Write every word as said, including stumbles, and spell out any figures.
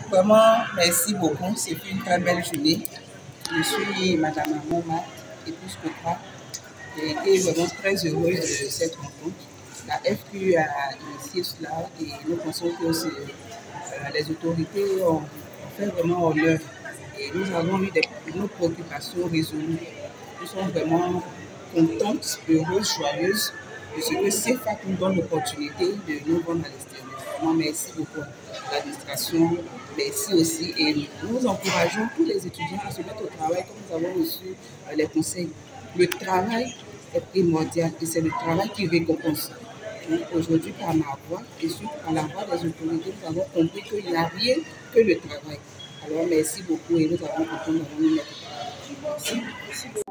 Vraiment, merci beaucoup. C'est une très belle journée. Je suis Madame Amoma, épouse Copra. J'ai été vraiment très heureuse de cette rencontre. La F Q a initié cela et nous pensons que euh, les autorités ont, ont fait vraiment honneur. Et nous avons eu des, nos préoccupations résolues. Nous sommes vraiment contentes, heureuses, joyeuses de ce que CEFAT nous donne l'opportunité de nous rendre à l'extérieur. Vraiment, merci beaucoup à l'administration, merci aussi. Et nous encourageons tous les étudiants à se mettre au travail comme nous avons reçu euh, les conseils. Le travail est primordial et c'est le travail qui récompense. Aujourd'hui, par ma voix et surtout par la voix des autorités, nous avons compris qu'il n'y a rien que le travail. Alors, merci beaucoup et nous avons compris de nous mettre au travail. Merci. Merci.